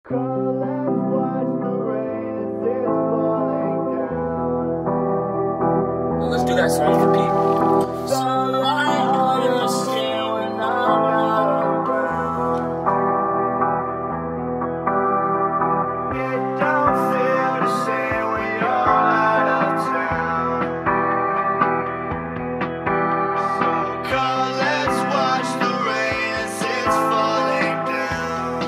Let's do that song for people. Sunlight on your skin when I'm not around. It don't feel the same when you're out of town. So come, let's watch the rain as it's falling down.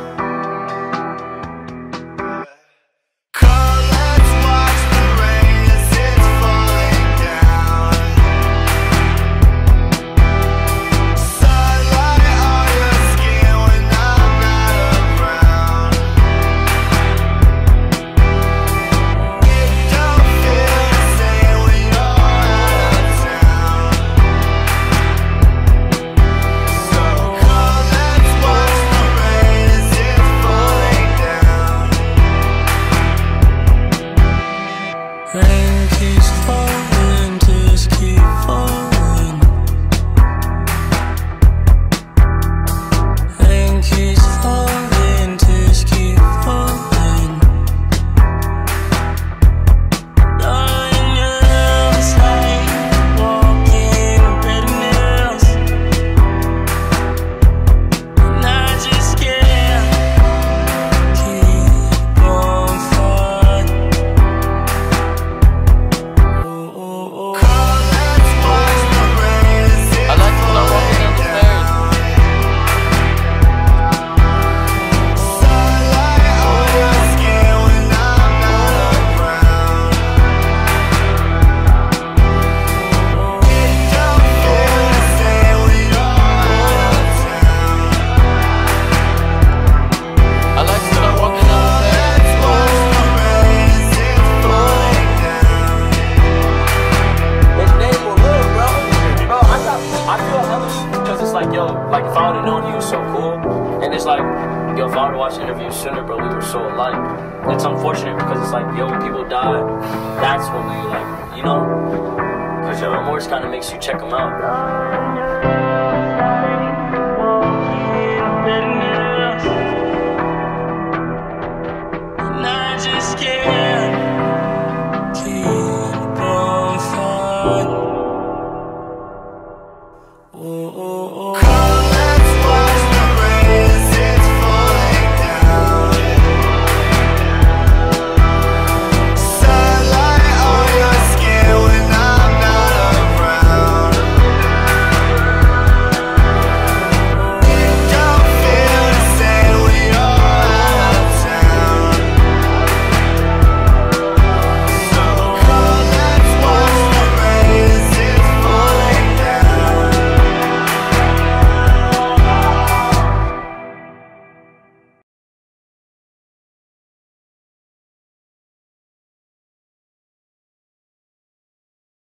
Come, let's watch the rain as it's falling down. Sunlight on your skin when I'm not around. It don't feel the same when you're out of town. So come, let's watch the rain as it's falling down. Rain keeps falling, just keep falling. Rain keeps falling, just keep falling. Darling, your nails like walking red nails, and I just can't keep on falling. Come, let's watch the rain as it's falling down. Sunlight on your skin when I'm not around. It don't feel the same when you're out of town. I like to start walking down the stairs. Let's watch the rain as it's falling down. His name will live, bro. Bro, I feel hella because it's like, yo, like if I would have known he was so cool, and it's like, yo, if I would have watched interviews sooner, bro, we were so alike. It's unfortunate because it's like, yo, when people die, that's when we like, you know, because your remorse kind of makes you check them out.